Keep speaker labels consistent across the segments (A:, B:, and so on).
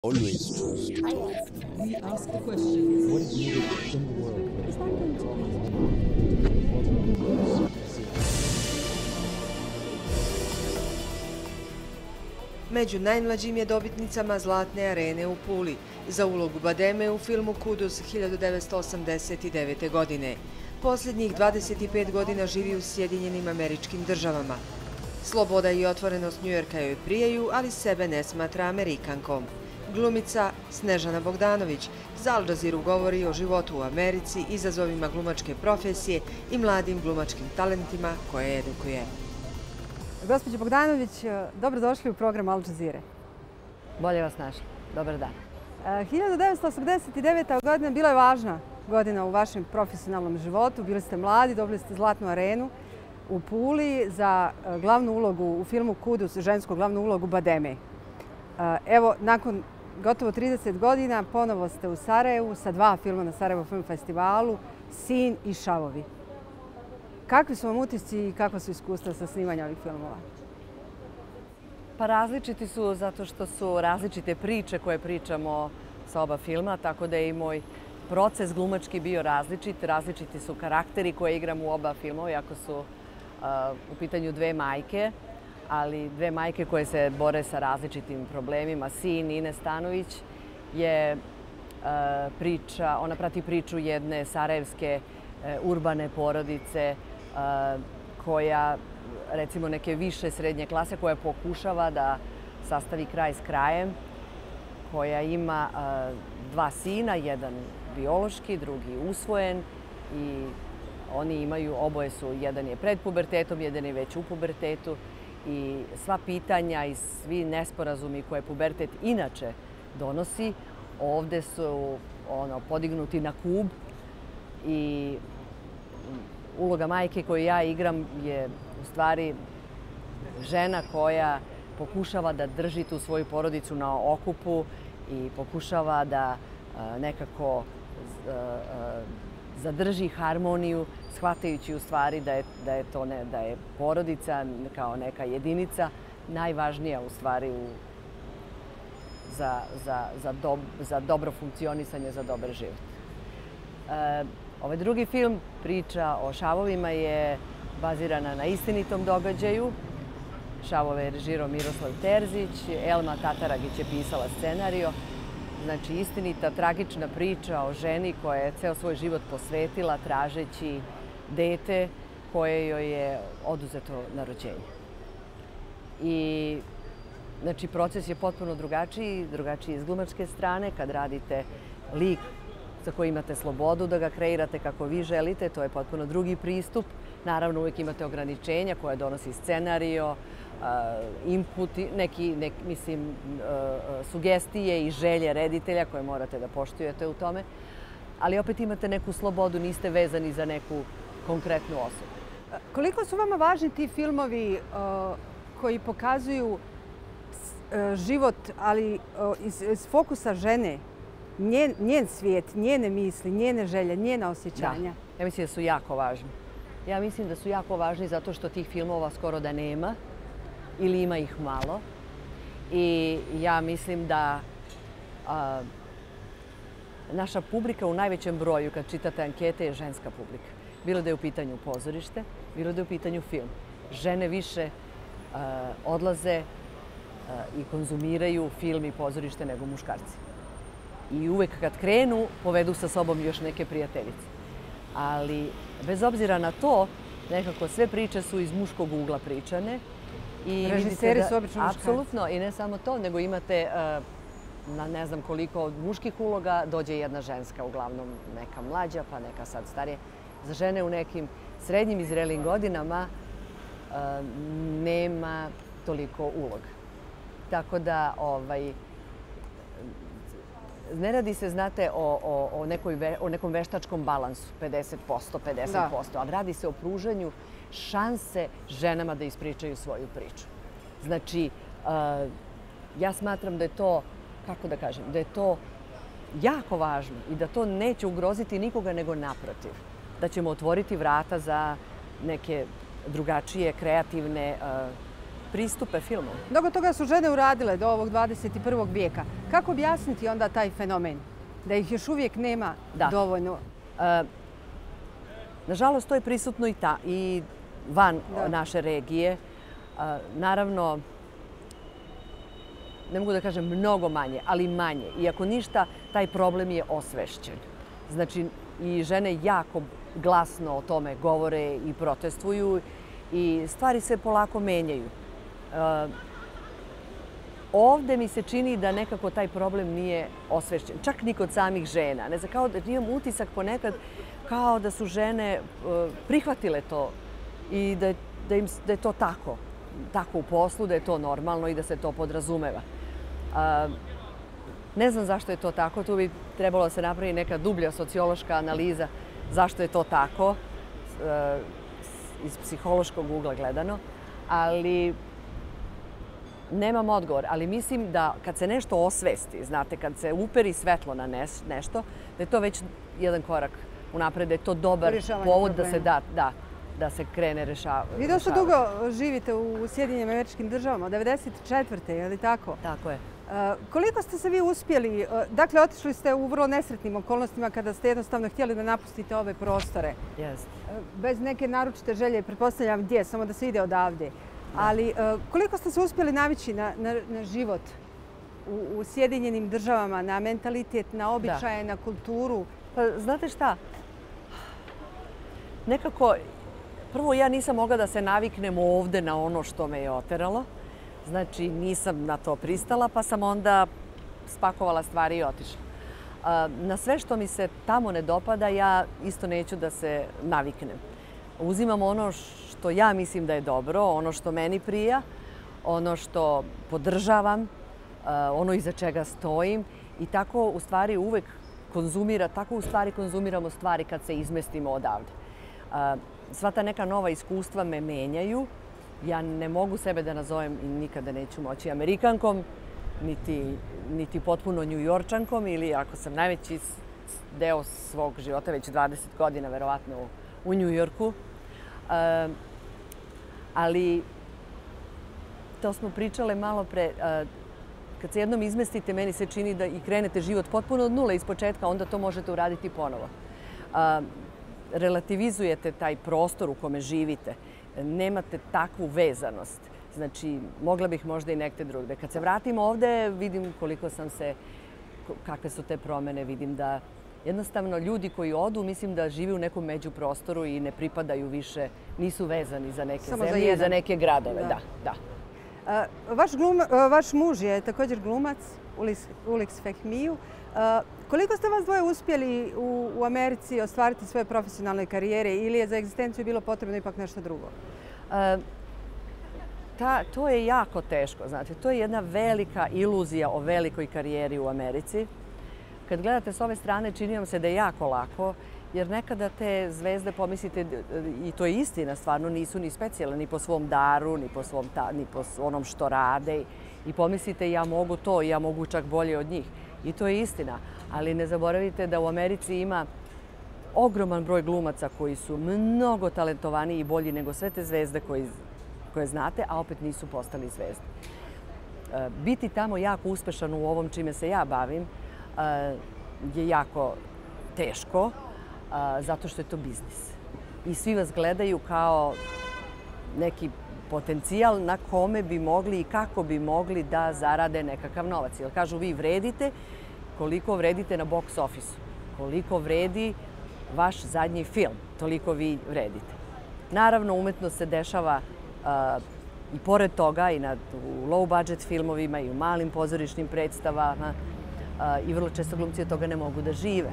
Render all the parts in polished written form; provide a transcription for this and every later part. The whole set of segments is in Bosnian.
A: Always trust.
B: We ask the questions.
A: What is needed in the world?
B: Is that going to
C: Među najmlađim je dobitnicama Zlatne arene u Puli za ulogu Bademe u filmu Kuduz 1989. godine. Posljednjih 25 godina živi u Sjedinjenim Američkim Državama. Sloboda i otvorenost Njujorka joj prijaju, ali sebe ne smatra Amerikankom. Glumica Snežana Bogdanović za Al Jazeera govori o životu u Americi, izazovima glumačke profesije i mladim glumačkim talentima koje edukuje.
D: Gospođo Bogdanović, dobrodošli u program Al Jazeera.
E: Bolje vas našli. Dobar dan.
D: 1989. godina bila je važna godina u vašem profesionalnom životu. Bili ste mladi, dobili ste Zlatnu arenu u Puli za glavnu ulogu u filmu Kuduz, žensku glavnu ulogu Bademe. Evo, nakon gotovo 30 godina ponovo ste u Sarajevu sa 2 filma na Sarajevo Film Festivalu, Sin i Šavovi. Kakvi su vam utisci i kakva su iskustva sa snimanjem ovih filmova?
E: Pa različiti su zato što su različite priče koje pričamo sa oba filma, tako da je i moj proces glumački bio različit. Različiti su karakteri koje igram u oba filmova, iako su u pitanju dve majke, ali dve majke koje se bore sa različitim problemima. Sin, Ines Stanović, je priča, ona prati priču jedne sarajevske urbane porodice koja, recimo neke više srednje klase, koja pokušava da sastavi kraj s krajem, koja ima 2 sina, jedan biološki, drugi usvojen i oni imaju, oboje su, jedan je pred pubertetom, jedan je već u pubertetu i sva pitanja i svi nesporazumi koje pubertet inače donosi, ovde su podignuti na kub i uloga majke koju ja igram je u stvari žena koja pokušava da drži tu svoju porodicu na okupu i pokušava da nekako zadrži harmoniju, shvatajući u stvari da je porodica kao neka jedinica najvažnija u stvari za dobro funkcionisanje, za dobar život. Ovaj drugi film, priča o Šavovima, je bazirana na istinitom događaju. Šavove je režirao Miroslav Terzić, Elma Tataragić je pisala scenario. Znači, istinita, tragična priča o ženi koja je ceo svoj život posvetila tražeći dete koje joj je oduzeto na rođenje. I, znači, proces je potpuno drugačiji iz glumačke strane. Kad radite lik za koji imate slobodu da ga kreirate kako vi želite, to je potpuno drugi pristup. Naravno, uvijek imate ograničenja koje donosi scenario, input, sugestije i želje reditelja koje morate da poštujete u tome. Ali opet imate neku slobodu, niste vezani za neku konkretnu osobu.
D: Koliko su vama važni ti filmovi koji pokazuju život, ali iz fokusa žene, njen svijet, njene misli, njene želje, njena osjećanja?
E: Da, ja mislim da su jako važni. Ja mislim da su jako važni zato što tih filmova skoro da nema ili ima ih malo. I ja mislim da naša publika u najvećem broju, kad čitate ankete, je ženska publika. Bilo da je u pitanju pozorište, bilo da je u pitanju film. Žene više odlaze i konzumiraju film i pozorište nego muškarci. I uvek kad krenu, povedu sa sobom još neke prijateljice. Ali, bez obzira na to, nekako sve priče su iz muškog ugla pričane.
D: Režiseri su obično muškarci.
E: Apsolutno. I ne samo to, nego imate na ne znam koliko od muških uloga dođe jedna ženska, uglavnom neka mlađa, pa neka sad starije. Za žene u nekim srednjim i zrelim godinama nema toliko uloga. Tako da, ne radi se, znate, o nekom veštačkom balansu, 50%, 50%, ali radi se o pružanju šanse ženama da ispričaju svoju priču. Znači, ja smatram da je to, kako da kažem, da je to jako važno i da to neće ugroziti nikoga, nego naprotiv. Da ćemo otvoriti vrata za neke drugačije, kreativne pristupe filmu.
D: Mnogo toga su žene uradile do ovog 21. vijeka. Kako objasniti onda taj fenomen? Da ih još uvijek nema dovoljno?
E: Nažalost, to je prisutno i van naše regije. Naravno, ne mogu da kažem mnogo manje, ali manje. Iako ništa, taj problem je osvešćen. Znači, i žene jako glasno o tome govore i protestuju i stvari se polako menjaju. Ovde mi se čini da nekako taj problem nije osvešćen, čak ni kod samih žena. Ne znam, kao da imam utisak ponekad kao da su žene prihvatile to i da je to tako u poslu, da je to normalno i da se to podrazumeva. Ne znam zašto je to tako, tu bi trebalo da se napravi neka dublja sociološka analiza zašto je to tako, iz psihološkog ugla gledano, ali nemam odgovor. Ali mislim da kad se nešto osvesti, znate, kad se uperi svetlo na nešto, da je to već jedan korak unapred, da je to dobar povod da se da se krene rešavati.
D: Vi dosta dugo živite u Sjedinjenim Američkim Državama, od 1994. je li tako?
E: Tako je.
D: Koliko ste se vi uspjeli, dakle otišli ste u vrlo nesretnim okolnostima kada ste jednostavno htjeli da napustite ove prostore.
E: Jeste.
D: Bez neke naročite želje, pretpostavljam gdje, samo da se ide odavde. Ali koliko ste se uspjeli navići na život u Sjedinjenim Državama, na mentalitet, na običaje, na kulturu?
E: Pa znate šta? Nekako, prvo ja nisam mogla da se naviknem ovde na ono što me je oteralo. Znači nisam na to pristala, pa sam onda spakovala stvari i otišla. Na sve što mi se tamo ne dopada, ja isto neću da se naviknem. Uzimam ono što ja mislim da je dobro, ono što meni prija, ono što podržavam, ono iza čega stojim i tako u stvari uvek konzumiramo stvari kad se izmestimo odavde. Sva ta neka nova iskustva me menjaju. Ja ne mogu sebe da nazovem i nikada neću moći Amerikankom, niti potpuno Njujorčankom ili ako sam najveći deo svog života, već 20 godina verovatno u Njujorku. Ali to smo pričale malo pre. Kad se jednom izmestite, meni se čini da i krenete život potpuno od nule iz početka, onda to možete uraditi ponovo. Relativizujete taj prostor u kome živite. Nemate takvu vezanost. Znači, mogla bih možda i nekde drugde. Kad se vratim ovde, vidim kakve su te promene. Vidim da jednostavno ljudi koji odu, mislim da žive u nekom međuprostoru i ne pripadaju više, nisu vezani za neke zemlje i za neke gradove. Da.
D: Vaš muž je također glumac, Ulix Fehmiju. Koliko ste vas dvoje uspjeli u Americi ostvariti svoje profesionalne karijere ili je za egzistenciju bilo potrebno ipak nešto drugo?
E: To je jako teško. Znate, to je jedna velika iluzija o velikoj karijeri u Americi. Kad gledate s ove strane, čini vam se da je jako lako, jer nekada te zvezde, pomislite, i to je istina, stvarno nisu ni specijalne, ni po svom daru, ni po onom što rade. I pomislite, ja mogu to, ja mogu čak bolje od njih. I to je istina. Ali ne zaboravite da u Americi ima ogroman broj glumaca koji su mnogo talentovaniji i bolji nego sve te zvezde koje znate, a opet nisu postali zvezde. Biti tamo jako uspešan u ovom čime se ja bavim je jako teško, zato što je to biznis. I svi vas gledaju kao neki potencijal na kome bi mogli i kako bi mogli da zarade nekakav novac. Jer kažu, vi vredite koliko vredite na box office-u, koliko vredi vaš zadnji film, toliko vi vredite. Naravno, umetnost se dešava i pored toga i u low budget filmovima i u malim pozorišnim predstavama i vrlo često glumci od toga ne mogu da žive.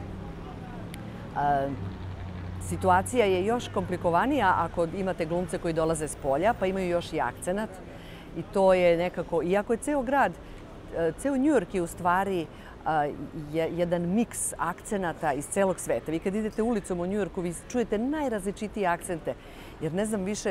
E: Situacija je još komplikovanija ako imate glumce koji dolaze s polja, pa imaju još i akcenat. I to je nekako, iako je ceo grad, ceo Njujork je u stvari jedan miks akcenata iz celog sveta. Vi kad idete ulicom u Njujorku, vi čujete najrazličitije akcente, jer ne znam više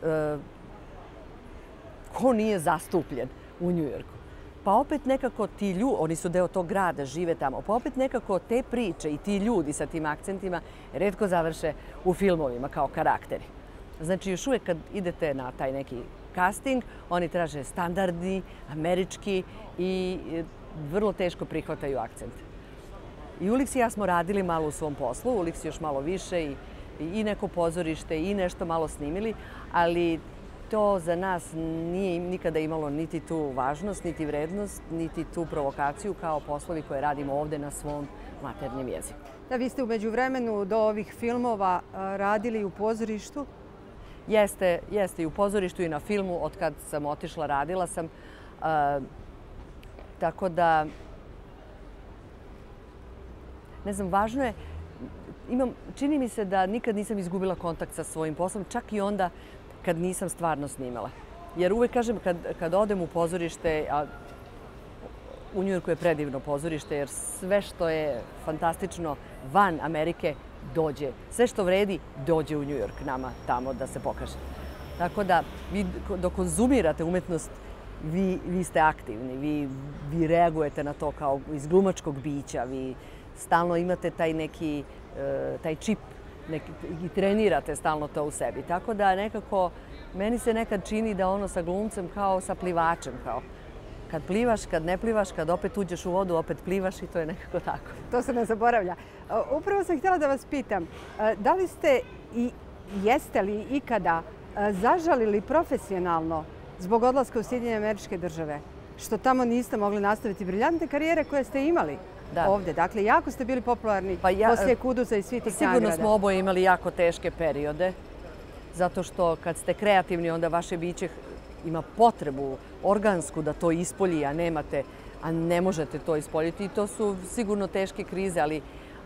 E: ko nije zastupljen u Njujorku. Pa opet nekako ti ljudi, oni su deo tog grada, žive tamo, pa opet nekako te priče i ti ljudi sa tim akcentima retko završe u filmovima kao karakteri. Znači, još uvijek kad idete na taj neki casting, oni traže standardni, američki i vrlo teško prihvataju akcent. I Ulix i ja smo radili malo u svom poslu, Ulix još malo više i neko pozorište i nešto malo snimili, ali to za nas nije nikada imalo niti tu važnost, niti vrednost, niti tu provokaciju kao poslovi koje radimo ovde na svom maternjem jeziku.
D: Da, vi ste u međuvremenu do ovih filmova radili u pozorištu?
E: Jeste i u pozorištu i na filmu. Od kad sam otišla, radila sam. Tako da, ne znam, važno je, čini mi se da nikad nisam izgubila kontakt sa svojim poslom, čak i onda kad nisam stvarno snimala. Jer uvek kažem, kad odem u pozorište, a u Njujorku je predivno pozorište, jer sve što je fantastično van Amerike dođe. Sve što vredi dođe u Njujork nama tamo da se pokaže. Tako da, vi dok konzumirate umetnost, vi ste aktivni, vi reagujete na to kao iz glumačkog bića, vi stalno imate taj čip i trenirate stalno to u sebi. Tako da nekako, meni se nekad čini da ono sa glumcem kao sa plivačem, kao kad plivaš, kad ne plivaš, kad opet uđeš u vodu, opet plivaš i to je nekako tako.
D: To se ne zaboravlja. Upravo sam htjela da vas pitam, da li ste i jeste li ikada zažalili profesionalno zbog odlaska u Sjedinjene Američke Države, što tamo niste mogli nastaviti briljantne karijere koje ste imali ovdje? Dakle, jako ste bili popularni poslije Kudusa i svih tih nagrada.
E: Sigurno smo oboje imali jako teške periode, zato što kad ste kreativni, onda vaše biće ima potrebu organsku da to ispolji, a ne možete to ispoljiti. I to su sigurno teške krize, ali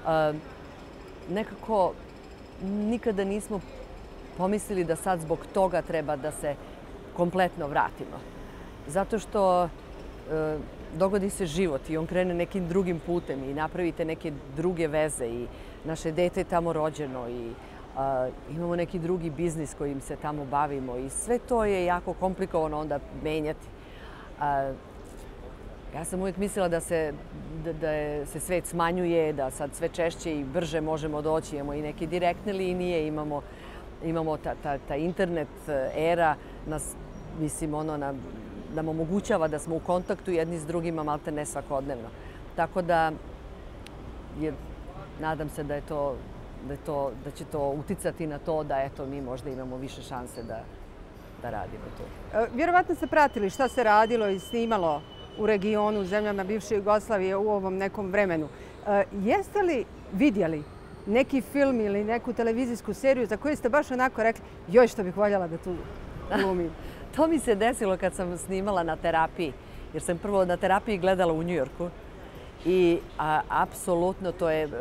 E: nekako nikada nismo pomislili da sad zbog toga treba da se kompletno vratimo. Zato što dogodi se život i on krene nekim drugim putem i napravite neke druge veze i naše dete je tamo rođeno i imamo neki drugi biznis kojim se tamo bavimo i sve to je jako komplikovano onda menjati. Ja sam uvijek mislila da se svet smanjuje, da sad sve češće i brže možemo doći. Imamo i neke direktne linije, imamo ta internet era, mislim, nam omogućava da smo u kontaktu jedni s drugima, malte ne svakodnevno. Tako da, nadam se da će to uticati na to da mi možda imamo više šanse da radimo to.
D: Vjerovatno ste pratili šta se radilo i snimalo u regionu, u zemljama bivše Jugoslavije u ovom nekom vremenu. Jeste li vidjeli neki film ili neku televizijsku seriju za koju ste baš onako rekli joj što bih voljela da tu glumim?
E: To mi se desilo kad sam snimala na terapiji, jer sam prvo na terapiji gledala u Njujorku i apsolutno to je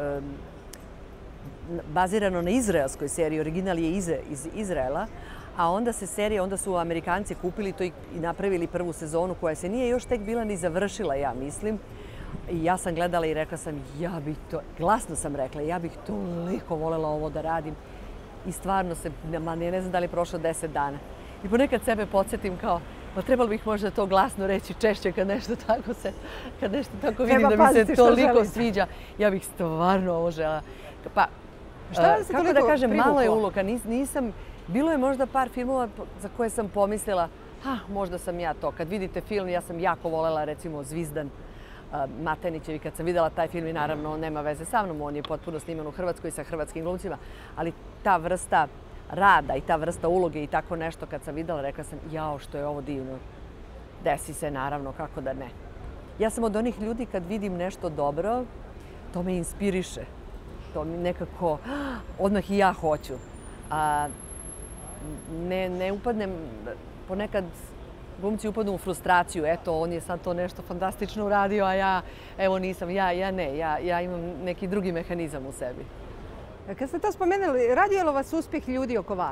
E: bazirano na izraelskoj seriji, original je iz Izraela, a onda su Amerikanci kupili to i napravili prvu sezonu koja se nije još tek bila ni završila, ja mislim. I ja sam gledala i rekla sam, glasno sam rekla, ja bih toliko voljela ovo da radim. I stvarno ne znam da li je prošlo 10 dana. I ponekad sebe podsjetim kao, pa trebalo bih možda to glasno reći češće kad nešto tako vidim da mi se toliko sviđa. Ja bih stvarno ovo žela. Pa, kako da kažem, malo je uloga. Bilo je možda par filmova za koje sam pomislila, možda sam ja to. Kad vidite film, ja sam jako voljela, recimo, Zvizdan Matenićev i kad sam videla taj film i naravno on nema veze sa mnom, on je potpuno sniman u Hrvatskoj sa hrvatskim glumcima, ali ta vrsta rada i ta vrsta uloge i tako nešto kad sam videla, rekla sam jao što je ovo divno. Desi se naravno, kako da ne. Ja sam od onih ljudi kad vidim nešto dobro, to me inspiriše. To mi nekako, odmah i ja hoću. Ne upadnem, ponekad glumci upadnu u frustraciju, eto, on je sad to nešto fantastično uradio, a ja, evo nisam, ja imam neki drugi mehanizam u sebi.
D: Kad ste to spomenuli, raduje li vas uspjeh ljudi oko vas?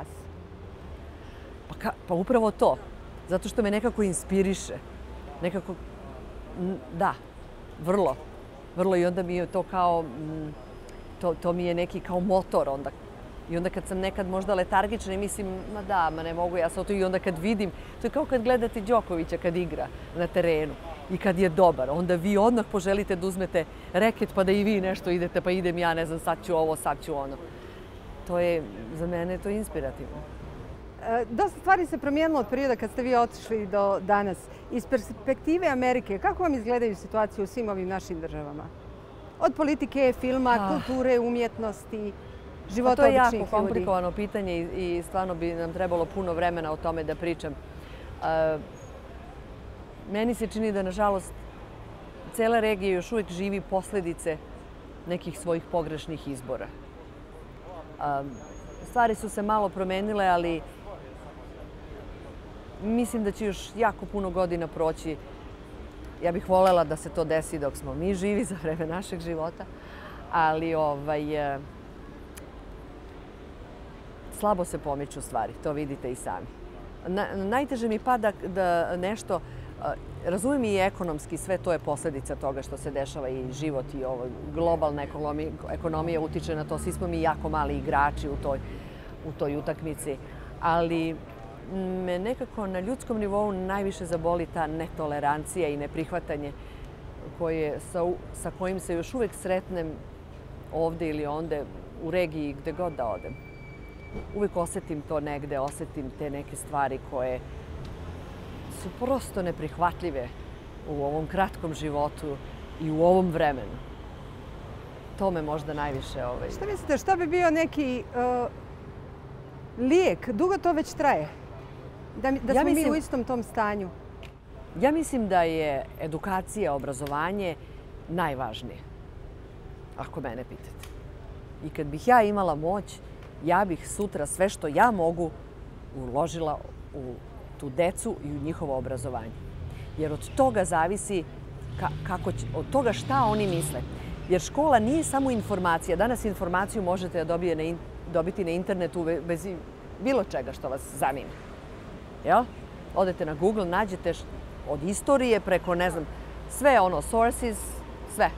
E: Pa upravo to. Zato što me nekako inspiriše. Nekako, da, vrlo. Vrlo i onda mi je to kao, to mi je neki kao motor onda. I onda kad sam nekad možda letargična i mislim, ma ne mogu ja sad to. I onda kad vidim, to je kao kad gledate Đokovića kad igra na terenu i kad je dobar. Onda vi odmah poželite da uzmete reket pa da i vi nešto idete, pa idem ja, ne znam, sad ću ovo, sad ću ono. To je, za mene je to inspirativno.
D: Dosta stvari se promijenilo od perioda kad ste vi otišli do danas. Iz perspektive Amerike, kako vam izgledaju situacije u svim ovim našim državama? Od politike, filma, kulture, umjetnosti, života običnih ljudi.
E: To je jako komplikovano pitanje i stvarno bi nam trebalo puno vremena o tome da pričam. Meni se čini da, nažalost, cela regija još uvijek živi posljedice nekih svojih pogrešnih izbora. Stvari su se malo promenile, ali mislim da će još jako puno godina proći. Ja bih voljela da se to desi dok smo mi živi za vreme našeg života, ali slabo se pomiču stvari, to vidite i sami. Najteže mi pada da nešto, razumijem i ekonomski, sve to je posljedica toga što se dešava i život i ovo, globalna ekonomija utiče na to, svi smo mi jako mali igrači u toj utakmici, ali me nekako na ljudskom nivou najviše zaboli ta netolerancija i neprihvatanje sa kojim se još uvijek sretnem ovde ili onde u regiji gde god da odem. Uvijek osjetim to negde, osjetim te neke stvari koje su prosto neprihvatljive u ovom kratkom životu i u ovom vremenu. To me možda najviše...
D: Šta mislite, šta bi bio neki lijek? Dugo to već traje? Da smo mi u istom tom stanju?
E: Ja mislim da je edukacija, obrazovanje najvažnije, ako mene pitate. I kad bih ja imala moć, ja bih sutra sve što ja mogu uložila u tu decu i u njihovo obrazovanje. Jer od toga zavisi od toga šta oni misle. Jer škola nije samo informacija. Danas informaciju možete dobiti na internetu bez bilo čega što vas zanima. Jel? Odete na Google, nađete od istorije preko, ne znam, sve sources, sve.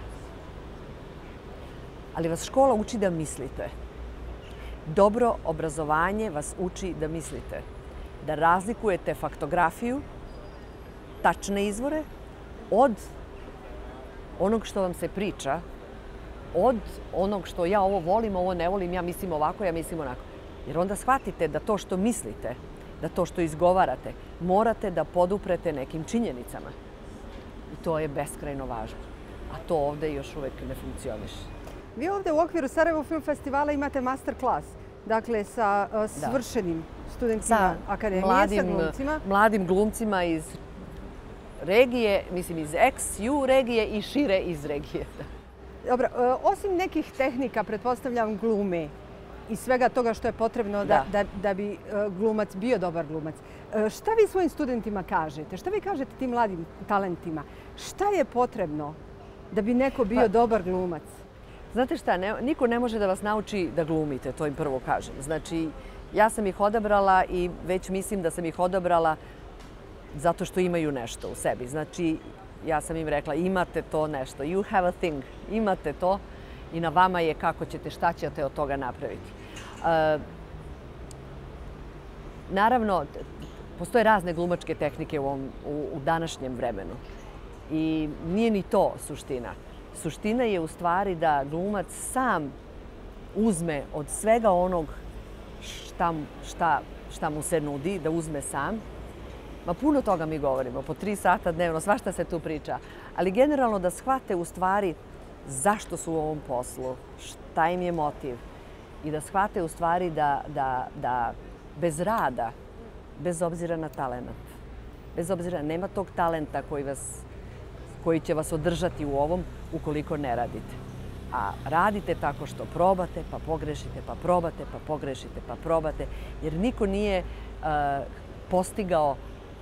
E: Ali vas škola uči da mislite. Dobro obrazovanje vas uči da mislite. Da razlikujete faktografiju, tačne izvore, od onog što vam se priča, od onog što ja ovo volim, ovo ne volim, ja mislim ovako, ja mislim onako. Jer onda shvatite da to što mislite, da to što izgovarate, morate da poduprete nekim činjenicama. I to je beskrajno važno. A to ovde još uvek ne funkcioniše.
D: Vi ovde u okviru Sarajevo Film Festivala imate master klas. Dakle, sa svršenim studentima akademije, sa glumcima.
E: Mladim glumcima iz regije, mislim iz ex-ju regije i šire iz regije.
D: Dobro, osim nekih tehnika, pretpostavljam glume i svega toga što je potrebno da bi glumac bio dobar glumac. Šta vi svojim studentima kažete? Šta vi kažete tim mladim talentima? Šta je potrebno da bi neko bio dobar glumac?
E: Znate šta, niko ne može da vas nauči da glumite, to im prvo kažem. Znači, ja sam ih odabrala i već mislim da sam ih odabrala zato što imaju nešto u sebi. Znači, ja sam im rekla, imate to nešto, you have a thing, imate to i na vama je kako ćete, šta ćete od toga napraviti. Naravno, postoje razne glumačke tehnike u današnjem vremenu i nije ni to suština. Suština je u stvari da glumac sam uzme od svega onog šta mu se nudi, da uzme sam. Ma puno toga mi govorimo, po 3 sata dnevno, svašta se tu priča. Ali generalno da shvate u stvari zašto su u ovom poslu, šta im je motiv. I da shvate u stvari da bez rada, bez obzira na talent, bez obzira nema tog talenta koji će vas održati u ovom ukoliko ne radite. A radite tako što probate, pa pogrešite, pa probate, pa pogrešite, pa probate. Jer niko nije postigao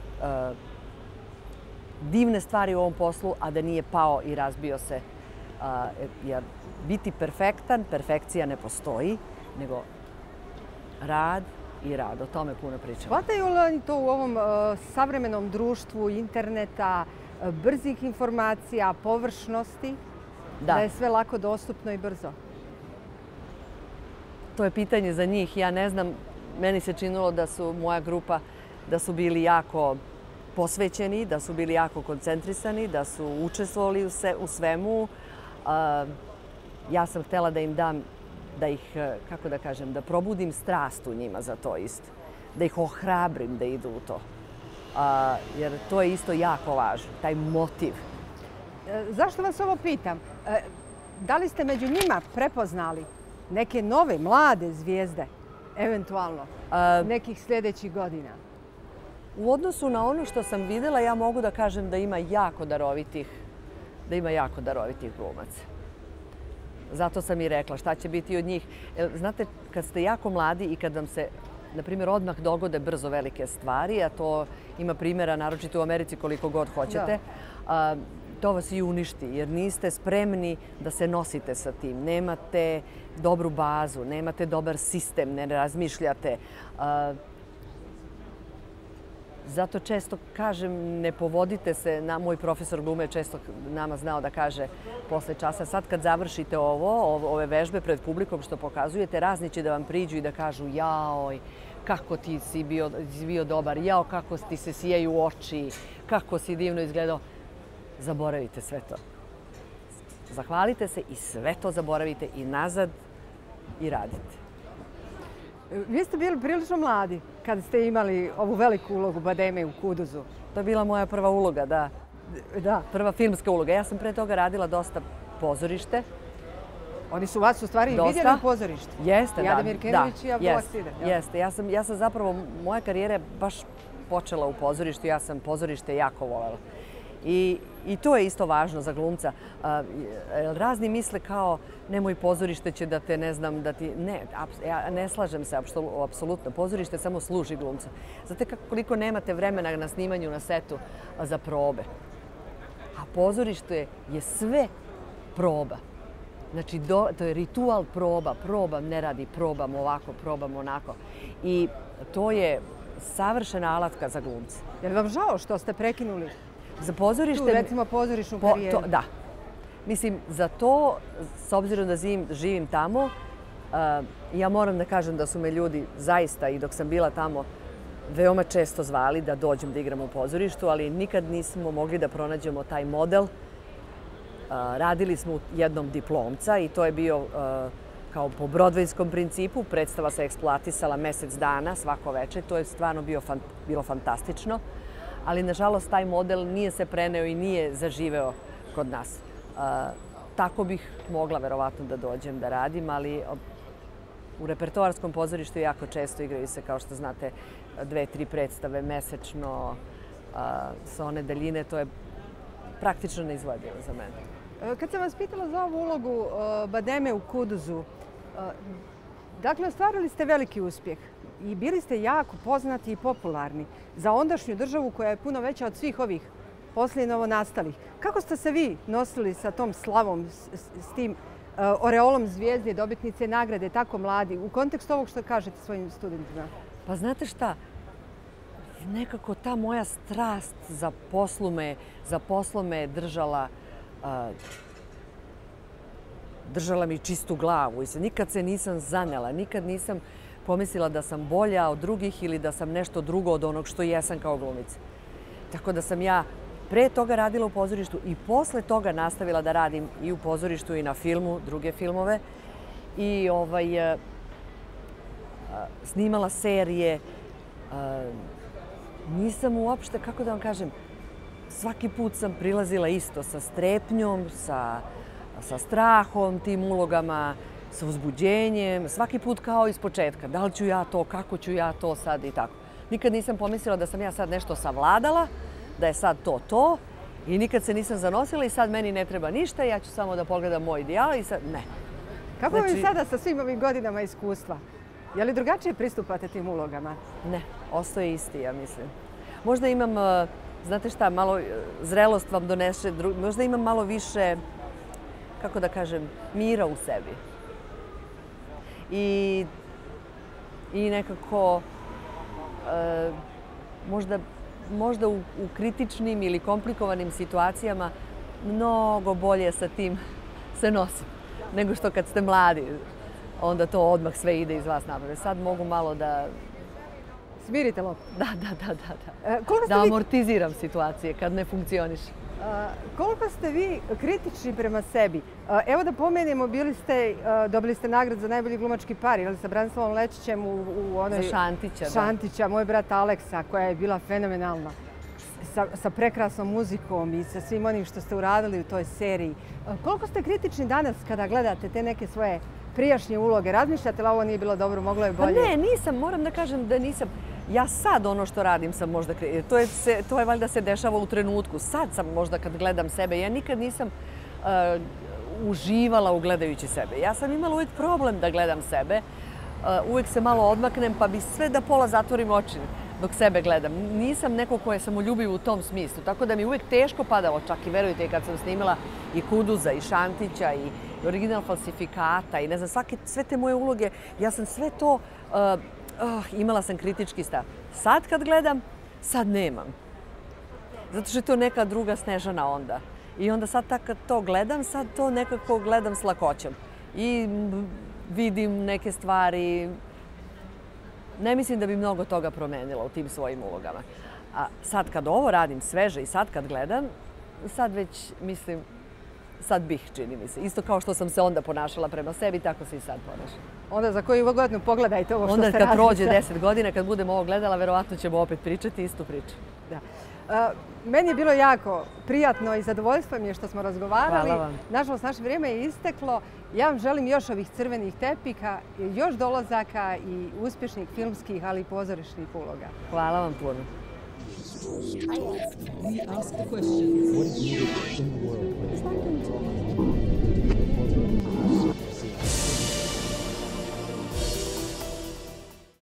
E: divne stvari u ovom poslu, a da nije pao i razbio se. Jer biti perfektan, perfekcija ne postoji, nego rad i rad. O tome puno pričamo.
D: Hvataju li to u ovom savremenom društvu interneta, brzih informacija, površnosti, da je sve lako dostupno i brzo?
E: To je pitanje za njih. Ja ne znam, meni se činilo da su moja grupa, da su bili jako posvećeni, da su bili jako koncentrisani, da su učestvovali u svemu. Ja sam htjela da im dam, da ih, kako da kažem, da probudim strast u njima za to isto. da ih ohrabrim da idu u to. Jer to je isto jako važno, taj motiv.
D: Zašto vas ovo pitam? Da li ste među njima prepoznali neke nove, mlade zvijezde, eventualno, nekih sljedećih godina?
E: U odnosu na ono što sam vidjela, ja mogu da kažem da ima jako darovitih glumaca. Zato sam i rekla šta će biti od njih. Znate, kad ste jako mladi i kad vam se, na primjer, odmah dogode brzo velike stvari, a to ima primjera naročito u Americi koliko god hoćete, to vas i uništi jer niste spremni da se nosite sa tim. Nemate dobru bazu, nemate dobar sistem, ne razmišljate. Zato često kažem, ne povodite se, moj profesor glume često nama znao da kaže posle časa, sad kad završite ove vežbe pred publikom što pokazujete, razni će da vam priđu i da kažu jaoj, kako ti si bio dobar, jao, kako ti se sijaju oči, kako si divno izgledao. Zaboravite sve to. Zahvalite se i sve to zaboravite i nazad i radite.
D: Vi ste bili prilično mladi kad ste imali ovu veliku ulogu Bademe u Kuduzu.
E: To je bila moja prva uloga, da. Prva filmska uloga. Ja sam pre toga radila dosta pozorište.
D: Oni su vas u stvari vidjeli u pozorištu.
E: Jeste, da.
D: Jadimir Kenović i Abdullah Sider.
E: Jeste. Ja sam zapravo, moja karijera je baš počela u pozorištu. Ja sam pozorište jako voljela. I to je isto važno za glumca. Razni misle kao nemoj pozorište će da te ne znam da ti... Ne, ja ne slažem se apsolutno. Pozorište samo služi glumca. Znate koliko nemate vremena na snimanju na setu za probe. A pozorište je sve proba. Znači, to je ritual proba. Probam, ne radi, probam ovako, probam onako. I to je savršena alatka za glumca.
D: Je li vam žao što ste prekinuli
E: za pozorište?
D: Tu, recimo, pozorišnu karijeru?
E: Da. Mislim, za to, s obzirom da živim tamo, ja moram da kažem da su me ljudi zaista, i dok sam bila tamo, veoma često zvali da dođem da igram u pozorištu, ali nikad nismo mogli da pronađemo taj model. Radili smo u jednom diplomca i to je bio kao po brodvejskom principu. Predstava se eksploatisala mjesec dana svako večer. To je stvarno bilo fantastično. Ali, nažalost, taj model nije se preneo i nije zaživeo kod nas. Tako bih mogla verovatno da dođem da radim, ali u repertoarskom pozorištu jako često igraju se, kao što znate, 2-3 predstave mesečno sa one daljine. To je praktično neizvodivo za mene.
D: Kad sam vas pitala za ovu ulogu Bademe u Kuduzu, dakle, ostvarili ste veliki uspjeh i bili ste jako poznati i popularni za ondašnju državu koja je puno veća od svih ovih poslije novonastalih. Kako ste se vi nosili sa tom slavom, s tim oreolom zvijezde, dobitnice nagrade, tako mladi, u kontekstu ovog što kažete svojim studentima?
E: Pa znate šta, nekako ta moja strast za poslom me držala mi čistu glavu. Nikad se nisam zanela, nikad nisam pomislila da sam bolja od drugih ili da sam nešto drugo od onog što jesam kao glumica. Tako da sam ja pre toga radila u pozorištu i posle toga nastavila da radim i u pozorištu i na filmu, druge filmove. I snimala serije. Nisam uopšte, kako da vam kažem, svaki put sam prilazila isto sa strepnjom, sa strahom, tim ulogama, sa uzbuđenjem. Svaki put kao iz početka. Da li ću ja to, kako ću ja to sad i tako. Nikad nisam pomislila da sam ja sad nešto savladala, da je sad to i nikad se nisam zanosila i sad meni ne treba ništa, ja ću samo da pogledam moj ideal i sad ne.
D: Kako vam je sada sa svim ovim godinama iskustva? Je li drugačije pristupate tim ulogama?
E: Ne, ostaje isti, ja mislim. Možda imam, znate šta, malo zrelost vam donese, možda imam malo više, kako da kažem, mira u sebi. I nekako možda u kritičnim ili komplikovanim situacijama mnogo bolje sa tim se nosim nego što kad ste mladi. Onda to odmah sve ide iz vas napred. Sad mogu malo da...
D: Smirite loptu.
E: Da amortiziram situacije kad ne funkcioniše.
D: Koliko ste vi kritični prema sebi? Evo da pomenemo, dobili ste nagradu za najbolji glumački par, ili sa Branislavom Lečićem u onoj...
E: Za Šantića, da.
D: Šantića, moj brat Aleksa, koja je bila fenomenalna. Sa prekrasnom muzikom i sa svim onim što ste uradili u toj seriji. Koliko ste kritični danas kada gledate te neke svoje prijašnje uloge? Razmišljate li ovo nije bilo dobro, moglo je bolje?
E: Pa ne, nisam. Moram da kažem da nisam. Ja sad ono što radim sam možda... To je valjda se dešava u trenutku. Sad sam možda kad gledam sebe. Ja nikad nisam uživala u gledajući sebe. Ja sam imala uvijek problem da gledam sebe. Uvijek se malo odmaknem pa bi sve da pola zatvorim oči dok sebe gledam. Nisam neko koje sam uljubiv u tom smislu. Tako da mi uvijek teško padalo, čak i verujte, kad sam snimila i Kuduza, i Šantića, i Original falsifikata, i ne znam, sve te moje uloge, ja sam sve to, imala sam kritički stav. Sad kad gledam, sad nemam. Zato što je to neka druga Snežana onda. I onda sad kad to gledam, sad to nekako gledam s lakoćom. I vidim neke stvari. Ne mislim da bi mnogo toga promenila u tim svojim ulogama. A sad kad ovo radim sveže i sad kad gledam, sad već mislim, sad bih, čini mi se. Isto kao što sam se onda ponašala prema sebi, tako se i sad ponašam.
D: Onda za koju godinu pogledajte ovo što ste radili.
E: Onda kad prođe 10 godina, kad budemo ovo gledala, verovatno ćemo opet pričati istu priču.
D: Da. Meni je bilo jako prijatno i zadovoljstvo mi je što smo razgovarali.
E: Hvala vam.
D: Nažalost, naše vrijeme je isteklo. Ja vam želim još ovih crvenih tepika, još dolazaka i uspješnih filmskih, ali i pozorišnih uloga.
E: Hvala vam puno.
B: We ask the questions.
A: What is needed in the world?